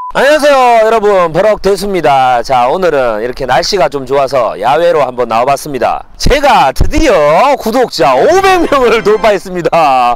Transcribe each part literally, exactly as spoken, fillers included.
안녕하세요 여러분, 버럭대수입니다. 자, 오늘은 이렇게 날씨가 좀 좋아서 야외로 한번 나와봤습니다. 제가 드디어 구독자 오백 명을 돌파했습니다.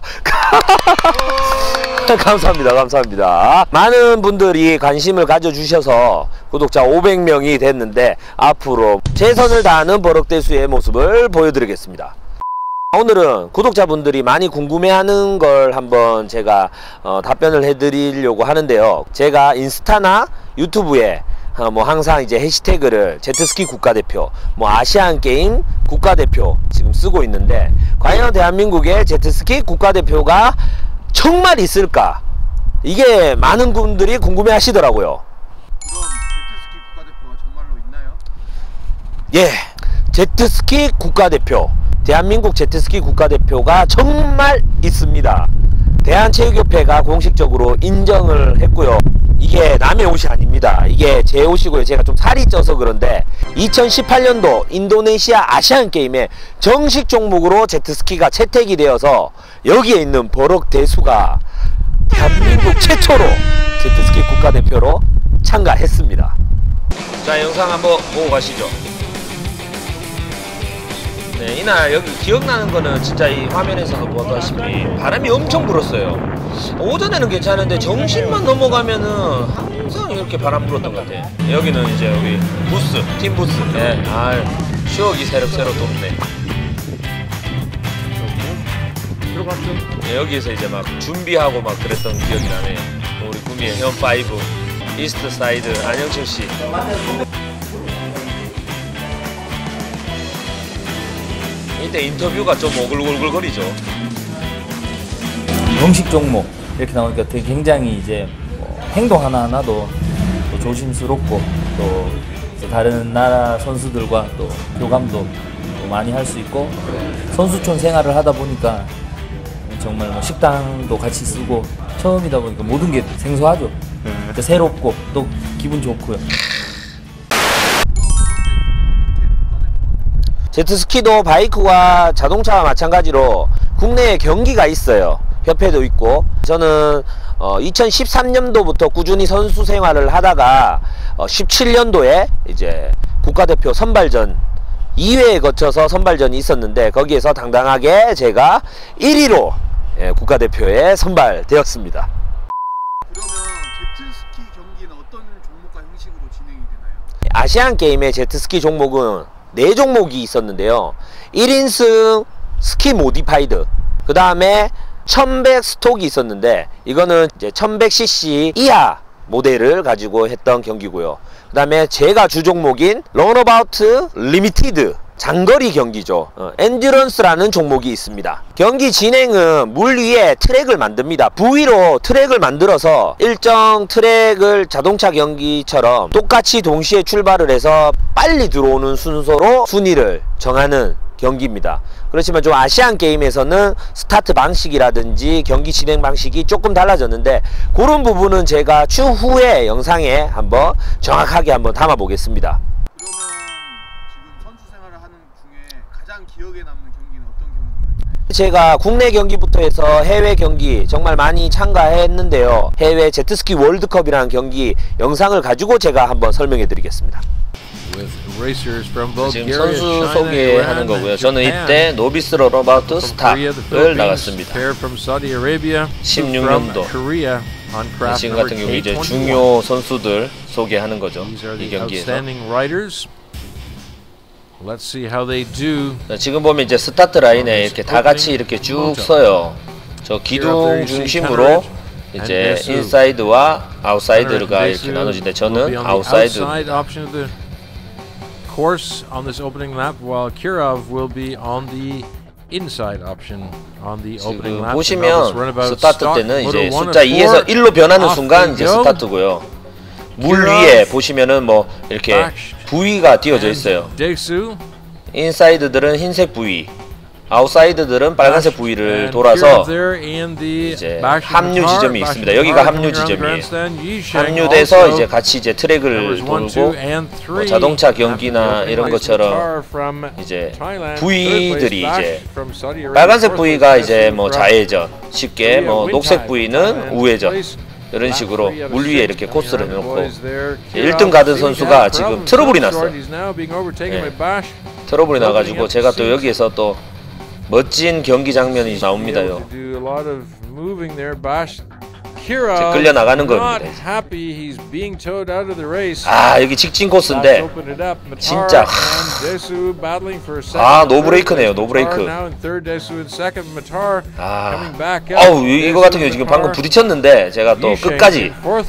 감사합니다 감사합니다. 많은 분들이 관심을 가져주셔서 구독자 오백 명이 됐는데 앞으로 최선을 다하는 버럭대수의 모습을 보여드리겠습니다. 오늘은 구독자분들이 많이 궁금해하는 걸 한번 제가 어, 답변을 해드리려고 하는데요. 제가 인스타나 유튜브에 어, 뭐 항상 이제 해시태그를 제트스키 국가대표, 뭐 아시안게임 국가대표 지금 쓰고 있는데, 과연 대한민국의 제트스키 국가대표가 정말 있을까? 이게 많은 분들이 궁금해 하시더라고요. 그럼 제트스키 국가대표가 정말로 있나요? 예, 제트스키 국가대표, 대한민국 제트스키 국가대표가 정말 있습니다. 대한체육협회가 공식적으로 인정을 했고요. 이게 남의 옷이 아닙니다. 이게 제 옷이고요. 제가 좀 살이 쪄서 그런데 이천십팔 년도 인도네시아 아시안게임에 정식 종목으로 제트스키가 채택이 되어서 여기에 있는 버럭대수가 대한민국 최초로 제트스키 국가대표로 참가했습니다. 자, 영상 한번 보고 가시죠. 네, 이날 여기 기억나는 거는 진짜 이 화면에서도 보다시피 바람이 엄청 불었어요. 오전에는 괜찮은데 점심만 넘어가면은 항상 이렇게 바람 불었던 것 같아. 여기는 이제 우리 부스, 팀 부스. 네, 아, 추억이 새록새록 돋네. 네, 여기에서 이제 막 준비하고 막 그랬던 기억이 나네요. 우리 구미의 현 파이브, 이스트 사이드 안영철 씨. 이때 인터뷰가 좀 오글오글거리죠. 공식 종목 이렇게 나오니까 되게 굉장히 이제 뭐 행동 하나하나도 또 조심스럽고 또 이제 다른 나라 선수들과 또 교감도 또 많이 할 수 있고, 선수촌 생활을 하다 보니까 정말 뭐 식당도 같이 쓰고 처음이다 보니까 모든 게 생소하죠. 음. 새롭고 또 기분 좋고요. 제트스키도 바이크와 자동차와 마찬가지로 국내에 경기가 있어요. 협회도 있고. 저는 어, 이천십삼 년도부터 꾸준히 선수 생활을 하다가 어, 십칠 년도에 이제 국가대표 선발전 이 회에 거쳐서 선발전이 있었는데, 거기에서 당당하게 제가 일 위로 예, 국가대표에 선발되었습니다. 그러면 제트스키 경기는 어떤 종목과 형식으로 진행이 되나요? 아시안게임의 제트스키 종목은 네 종목이 있었는데요. 일 인승 스키 모디파이드, 그 다음에 천백 스톡이 있었는데 이거는 이제 천백 씨씨 이하 모델을 가지고 했던 경기고요. 그 다음에 제가 주종목인 런어바우트 리미티드 장거리 경기죠. 어, 엔듀런스라는 종목이 있습니다. 경기 진행은 물 위에 트랙을 만듭니다. 부위로 트랙을 만들어서 일정 트랙을 자동차 경기처럼 똑같이 동시에 출발을 해서 빨리 들어오는 순서로 순위를 정하는 경기입니다. 그렇지만 좀 아시안 게임에서는 스타트 방식이라든지 경기 진행 방식이 조금 달라졌는데, 그런 부분은 제가 추후에 영상에 한번 정확하게 한번 담아 보겠습니다. 그러면 지금 선수 생활을 하는 중에 가장 기억에 남는 경기는 어떤 경기인가요? 제가 국내 경기부터 해서 해외 경기 정말 많이 참가했는데요. 해외 제트스키 월드컵이라는 경기 영상을 가지고 제가 한번 설명해 드리겠습니다. 지금 선수 소개하는 거고요. 저는 이때 노비스 런어바우트 스타를 나갔습니다. 십육 년도. 지금 같은 경우 이제 중요 선수들 소개하는 거죠. 이 경기에서. 자, 지금 보면 이제 스타트 라인에 이렇게 다 같이 이렇게 쭉 서요. 저 기둥 중심으로 이제 인사이드와 아웃사이드가 이렇게 나눠지는데 저는 아웃사이드입니다. course on this opening lap, while Kirov will be on the inside option on the opening lap. 보시면 스타트 때는 이제 숫자 이에서 일로 변하는 순간 이제 스타트고요. 물 위에 보시면은 뭐 이렇게 부위가 띄어져 있어요. 인사이드들은 흰색 부위, 아웃사이드들은 빨간색 부위를 돌아서 이제 합류 지점이 있습니다. 여기가 합류 지점이에요. 합류돼서 이제 같이 이제 트랙을 돌고, 뭐 자동차 경기나 이런 것처럼 이제 부위들이 이제 빨간색 부위가 이제 뭐 좌회전, 쉽게 뭐 녹색 부위는 우회전, 이런 식으로 물 위에 이렇게 코스를 해놓고 일 등 가든 선수가 지금 트러블이 났어요. 네. 트러블이 나가지고 제가 또 여기에서 또 멋진 경기 장면이 나옵니다요. 끌려 나가는 겁니다. 아, 여기 직진 코스인데 진짜 아, 노브레이크네요. 노브레이크. 아, 어우, 이거 같은 경우 지금 방금 부딪혔는데 제가 또 끝까지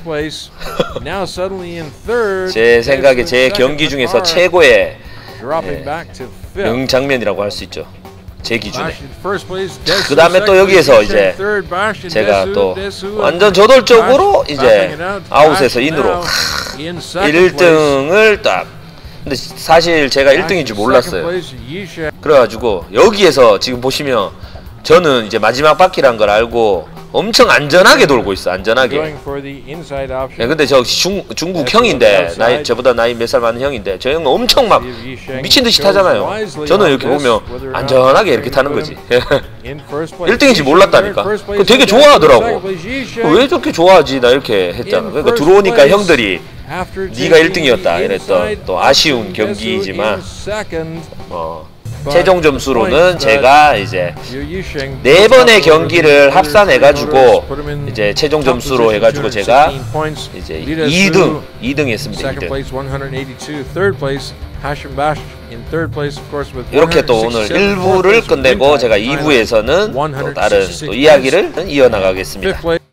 제 생각에 제 경기 중에서 최고의 예, 명장면이라고 할 수 있죠. 제 기준에. 그 다음에 또 여기에서 이제 제가 또 완전 저돌적으로 이제 아웃에서 인으로 일 등을 딱. 근데 사실 제가 일 등인 줄 몰랐어요. 그래가지고 여기에서 지금 보시면 저는 이제 마지막 바퀴란 걸 알고 엄청 안전하게 돌고 있어. 안전하게. 네, 근데 저 중, 중국 형인데 나이 저보다 나이 몇 살 많은 형인데 저 형은 엄청 막 미친듯이 타잖아요. 저는 이렇게 보면 안전하게 이렇게 타는 거지. 일 등인지 몰랐다니까. 그 되게 좋아하더라고. 왜 저렇게 좋아하지? 나 이렇게 했잖아. 그러니까 들어오니까 형들이 네가 일 등이었다 이랬던 또 아쉬운 경기이지만 어, 최종 점수로는 제가 이제 네 번의 경기를 합산해가지고 이제 최종 점수로 해가지고 제가 이제 이 등 이 등 했습니다. 이 등. 이렇게 또 오늘 일 부를 끝내고 제가 이 부에서는 또 다른 또 이야기를 이어나가겠습니다.